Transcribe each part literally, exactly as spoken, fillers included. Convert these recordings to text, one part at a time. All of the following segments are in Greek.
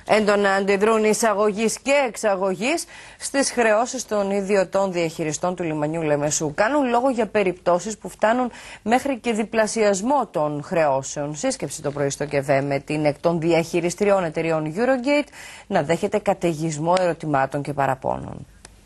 Έντονα αντιδρούν εισαγωγής και εξαγωγής στις χρεώσεις των ιδιωτών διαχειριστών του λιμανιού Λεμεσού. Κάνουν λόγο για περιπτώσεις που φτάνουν μέχρι και διπλασιασμό των χρεώσεων. Σύσκεψη το πρωί στο ΚΕΒΕ με την εκ των διαχειριστριών εταιριών Eurogate να δέχεται καταιγισμό ερωτημάτων και παραπώνων.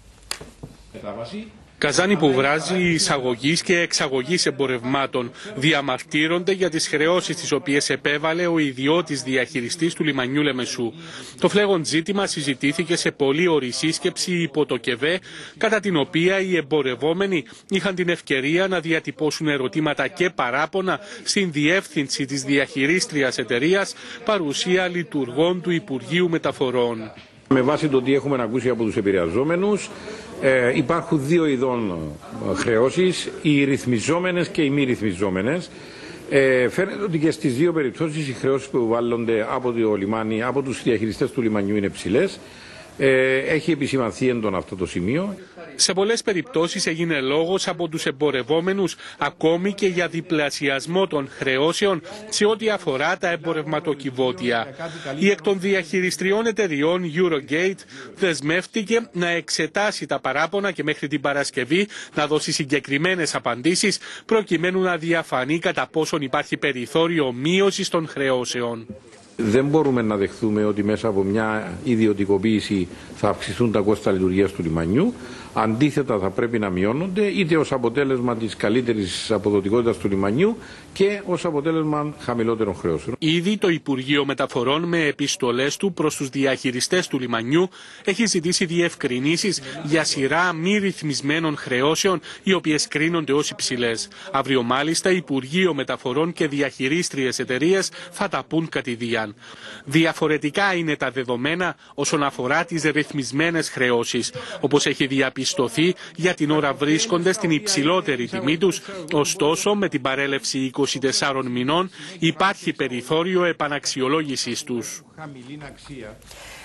Καζάνι που βράζει εισαγωγής και εξαγωγής εμπορευμάτων διαμαρτύρονται για τις χρεώσεις τις οποίες επέβαλε ο ιδιώτης διαχειριστής του λιμανιού Λεμεσού. Το φλέγον ζήτημα συζητήθηκε σε πολύωρη σύσκεψη υπό το ΚΕΒΕ, κατά την οποία οι εμπορευόμενοι είχαν την ευκαιρία να διατυπώσουν ερωτήματα και παράπονα στην διεύθυνση της διαχειρίστριας εταιρείας, παρουσία λειτουργών του Υπουργείου Μεταφορών. Με βάση το τι έχουμε ακούσει από τους επηρεαζόμενους, ε, υπάρχουν δύο ειδών χρεώσεις, οι ρυθμιζόμενες και οι μη ρυθμιζόμενες. Ε, φαίνεται ότι και στις δύο περιπτώσεις οι χρεώσεις που βάλλονται από το λιμάνι, από τους διαχειριστές του λιμανιού είναι ψηλές. Ε, έχει επισημανθεί έντονα αυτό το σημείο. Σε πολλές περιπτώσεις έγινε λόγος από τους εμπορευόμενους ακόμη και για διπλασιασμό των χρεώσεων σε ό,τι αφορά τα εμπορευματοκιβώτια. Η εκ των διαχειριστριών εταιριών Eurogate δεσμεύτηκε να εξετάσει τα παράπονα και μέχρι την Παρασκευή να δώσει συγκεκριμένες απαντήσεις προκειμένου να διαφανεί κατά πόσον υπάρχει περιθώριο μείωσης των χρεώσεων. Δεν μπορούμε να δεχθούμε ότι μέσα από μια ιδιωτικοποίηση θα αυξηθούν τα κόστα λειτουργίας του λιμανιού. Αντίθετα, θα πρέπει να μειώνονται είτε ως αποτέλεσμα της καλύτερης αποδοτικότητας του λιμανιού και ως αποτέλεσμα χαμηλότερων χρεώσεων. Ήδη το Υπουργείο Μεταφορών με επιστολές του προς τους διαχειριστές του λιμανιού έχει ζητήσει διευκρινήσεις για σειρά μη ρυθμισμένων χρεώσεων, οι οποίες κρίνονται ως υψηλές. Αύριο μάλιστα Υπουργείο Μεταφορών και διαχειρίστριες εταιρείες θα τα πούν κατηδίαν. Διαφορετικά είναι τα δεδομένα όσον αφορά τις ρυθμισμένες χρεώσεις. Όπως έχει διαπιστωθεί, για την ώρα βρίσκονται στην υψηλότερη τιμή τους, ωστόσο με την παρέλευση είκοσι τεσσάρων μηνών υπάρχει περιθώριο επαναξιολόγησης τους.